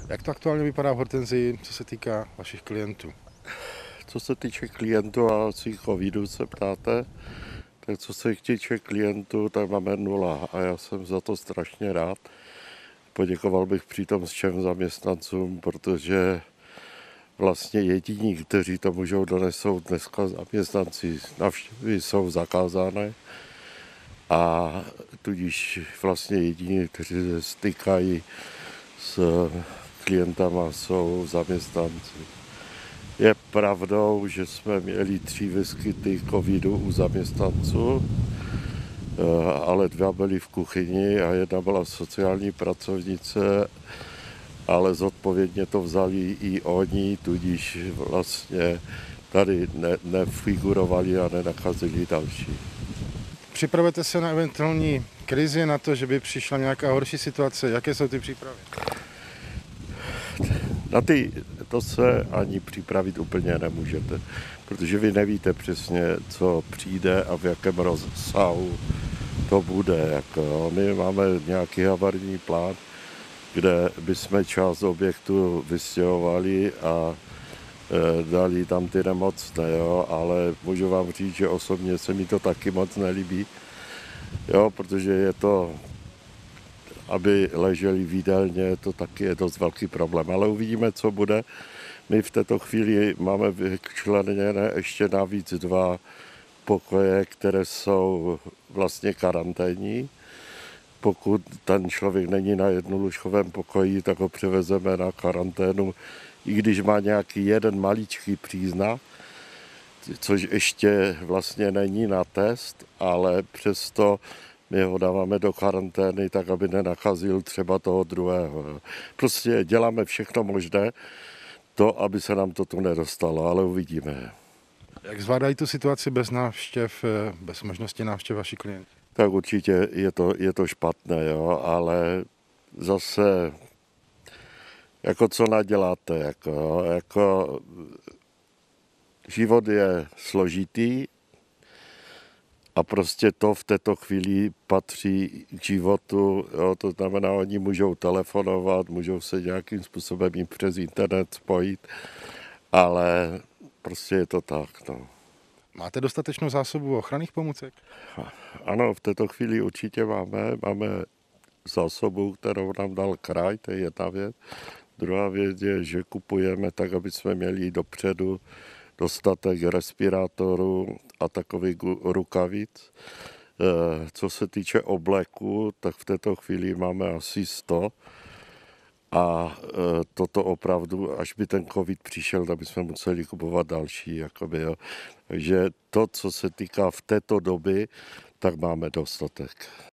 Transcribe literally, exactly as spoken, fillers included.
Jak to aktuálně vypadá v Hortenzii, co se týká vašich klientů? Co se týče klientů a svých covidů se ptáte, tak co se týče klientů, tak máme nula a já jsem za to strašně rád. Poděkoval bych přitom všem zaměstnancům, protože vlastně jediní, kteří to můžou donesou dneska zaměstnanci, navštěvy jsou zakázané a tudíž vlastně jediní, kteří se stykají s klientama, jsou zaměstnanci. Je pravdou, že jsme měli tři výskyty covidu u zaměstnanců, ale dva byly v kuchyni a jedna byla sociální pracovnice, ale zodpovědně to vzali i oni, tudíž vlastně tady ne, nefigurovali a nenacházeli další. Připravujete se na eventuální krizi, na to, že by přišla nějaká horší situace? Jaké jsou ty přípravy? Na ty to se ani připravit úplně nemůžete, protože vy nevíte přesně, co přijde a v jakém rozsahu to bude. Jako. My máme nějaký havarijní plán, kde bychom část objektu vystěhovali a e, dali tam ty nemocné, jo? Ale můžu vám říct, že osobně se mi to taky moc nelíbí, jo? Protože je to, aby leželi v jídelně, to taky je dost velký problém. Ale uvidíme, co bude. My v této chvíli máme vyčleněné ještě navíc dva pokoje, které jsou vlastně karanténní. Pokud ten člověk není na jednolůžkovém pokoji, tak ho převezeme na karanténu, i když má nějaký jeden maličký příznak, což ještě vlastně není na test, ale přesto my ho dáváme do karantény, tak aby nenakazil třeba toho druhého. Prostě děláme všechno možné, to, aby se nám to tu nedostalo, ale uvidíme. Jak zvládají tu situaci bez návštěv, bez možnosti návštěv vaši klienti? Tak určitě je to, je to špatné, jo, ale zase, jako co naděláte, jako, jako život je složitý a prostě to v této chvíli patří k životu, jo, to znamená, oni můžou telefonovat, můžou se nějakým způsobem jim přes internet spojit, ale prostě je to tak, no. Máte dostatečnou zásobu ochranných pomůcek? Ano, v této chvíli určitě máme. Máme zásobu, kterou nám dal kraj, to je jedna věc. Druhá věc je, že kupujeme tak, aby jsme měli dopředu dostatek respirátorů a takových rukavic. Co se týče obleku, tak v této chvíli máme asi sto. A toto opravdu, až by ten covid přišel, tak bychom museli kupovat další. Jakoby, jo. Takže to, co se týká v této doby, tak máme dostatek.